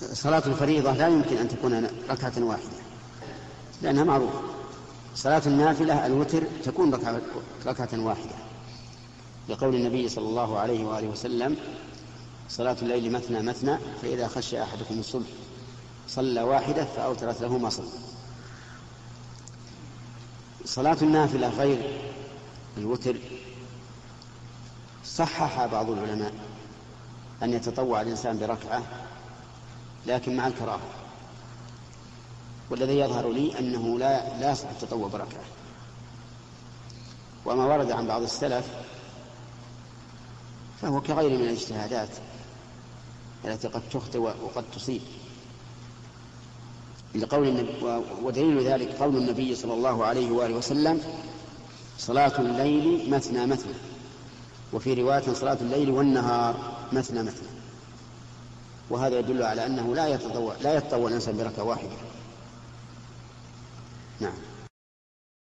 صلاة الفريضة لا يمكن أن تكون ركعة واحدة لأنها معروفة. صلاة النافلة الوتر تكون ركعة واحدة، لقول النبي صلى الله عليه وآله وسلم: صلاة الليل مثنى مثنى، فإذا خشي أحدكم الصبح صلى واحدة فأوترت له ما صلى. صلاة النافلة غير الوتر صحح بعض العلماء أن يتطوع الإنسان بركعة لكن مع الكراهة، والذي يظهر لي أنه لا يصح التطوع بركعة. وما ورد عن بعض السلف فهو كغير من الاجتهادات التي قد تخطئ وقد تصيب. ودليل ذلك قول النبي صلى الله عليه وآله وسلم: صلاة الليل مثنى مثنى، وفي رواية: صلاة الليل والنهار مثنى مثنى. وهذا يدل على أنه لا يتطوع الإنسان بركعة واحدة. نعم.